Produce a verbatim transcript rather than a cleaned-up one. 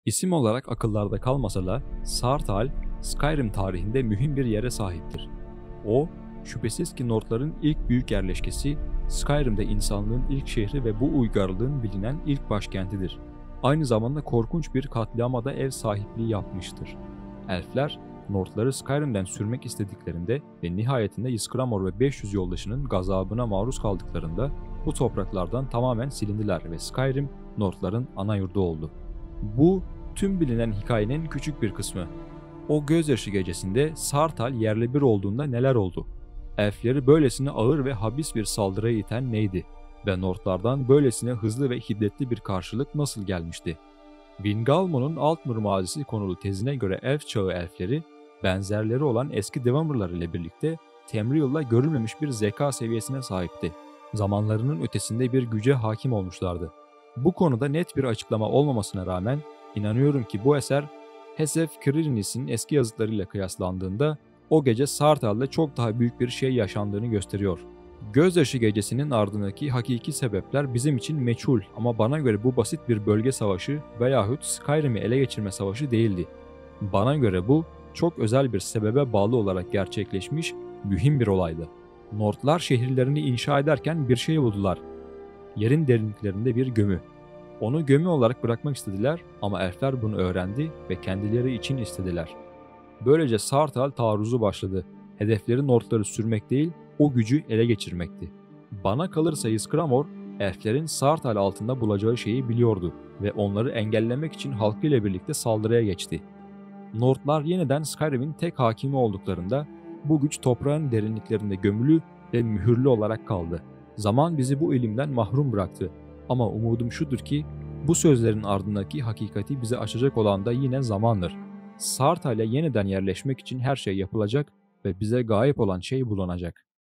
İsim olarak akıllarda kalmasa da Saarthal, Skyrim tarihinde mühim bir yere sahiptir. O, şüphesiz ki Nordların ilk büyük yerleşkesi, Skyrim'de insanlığın ilk şehri ve bu uygarlığın bilinen ilk başkentidir. Aynı zamanda korkunç bir katliama da ev sahipliği yapmıştır. Elfler, Nordları Skyrim'den sürmek istediklerinde ve nihayetinde Ysgramor ve beş yüz yoldaşının gazabına maruz kaldıklarında bu topraklardan tamamen silindiler ve Skyrim, Nordların ana yurdu oldu. Bu, tüm bilinen hikayenin küçük bir kısmı. O gözyaşı gecesinde Saarthal yerle bir olduğunda neler oldu? Elfleri böylesine ağır ve habis bir saldırıya iten neydi? Ve Nordlardan böylesine hızlı ve hiddetli bir karşılık nasıl gelmişti? Wingalmo'nun Altmur mazisi konulu tezine göre Elf çağı elfleri, benzerleri olan eski Dwemer'lar ile birlikte Tamriel'la görülmemiş bir zeka seviyesine sahipti. Zamanlarının ötesinde bir güce hakim olmuşlardı. Bu konuda net bir açıklama olmamasına rağmen inanıyorum ki bu eser Hesef Kyrienis'in eski yazıtlarıyla kıyaslandığında o gece Saarthal'de çok daha büyük bir şey yaşandığını gösteriyor. Gözyaşı gecesinin ardındaki hakiki sebepler bizim için meçhul ama bana göre bu basit bir bölge savaşı veyahut Skyrim'i ele geçirme savaşı değildi. Bana göre bu çok özel bir sebebe bağlı olarak gerçekleşmiş mühim bir olaydı. Nordlar şehirlerini inşa ederken bir şey buldular. Yerin derinliklerinde bir gömü. Onu gömü olarak bırakmak istediler ama elfler bunu öğrendi ve kendileri için istediler. Böylece Saarthal taarruzu başladı. Hedefleri Nordları sürmek değil, o gücü ele geçirmekti. Bana kalırsa Ysgramor, elflerin Saarthal altında bulacağı şeyi biliyordu ve onları engellemek için halkıyla birlikte saldırıya geçti. Nordlar yeniden Skyrim'in tek hakimi olduklarında bu güç toprağın derinliklerinde gömülü ve mühürlü olarak kaldı. Zaman bizi bu ilimden mahrum bıraktı. Ama umudum şudur ki bu sözlerin ardındaki hakikati bize açacak olan da yine zamandır. Saarthal'e yeniden yerleşmek için her şey yapılacak ve bize gayip olan şey bulunacak.